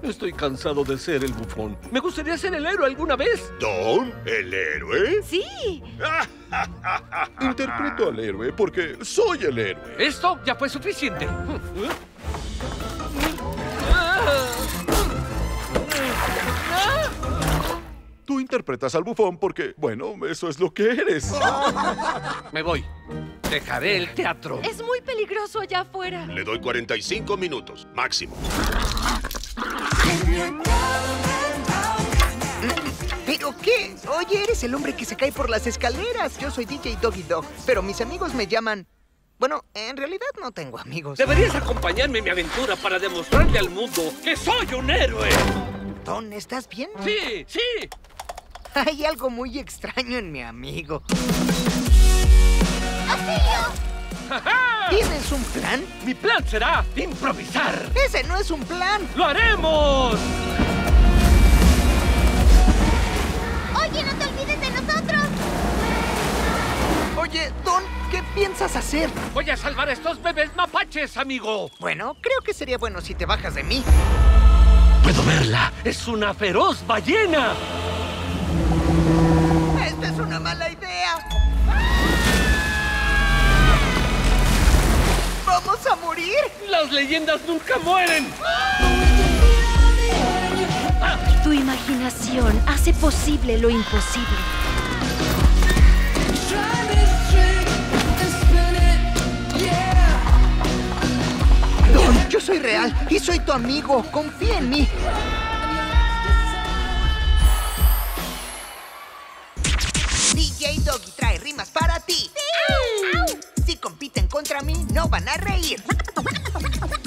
Estoy cansado de ser el bufón. Me gustaría ser el héroe alguna vez. ¿Don? ¿El héroe? Sí. Interpreto al héroe porque soy el héroe. Esto ya fue suficiente. Tú interpretas al bufón porque, bueno, eso es lo que eres. Me voy. Dejaré el teatro. Es muy peligroso allá afuera. Le doy 45 minutos, máximo. ¿Pero qué? Oye, eres el hombre que se cae por las escaleras. Yo soy DJ Doggy Dog, pero mis amigos me llaman... Bueno, en realidad no tengo amigos. Deberías acompañarme en mi aventura para demostrarle al mundo que soy un héroe. Don, ¿estás bien? Sí, sí. Hay algo muy extraño en mi amigo. ¡Ja! ¿Tienes un plan? Mi plan será improvisar. ¡Ese no es un plan! ¡Lo haremos! Oye, no te olvides de nosotros. Oye, Don, ¿qué piensas hacer? Voy a salvar a estos bebés mapaches, amigo. Bueno, creo que sería bueno si te bajas de mí. Puedo verla. Es una feroz ballena. ¡Esta es una mala idea! ¡Vamos a morir! Las leyendas nunca mueren. Tu imaginación hace posible lo imposible. Don, yo soy real y soy tu amigo. Confía en mí. DJ Doggy trae rimas para ti. ¡Sí! Si compiten contra mí, no van a reír.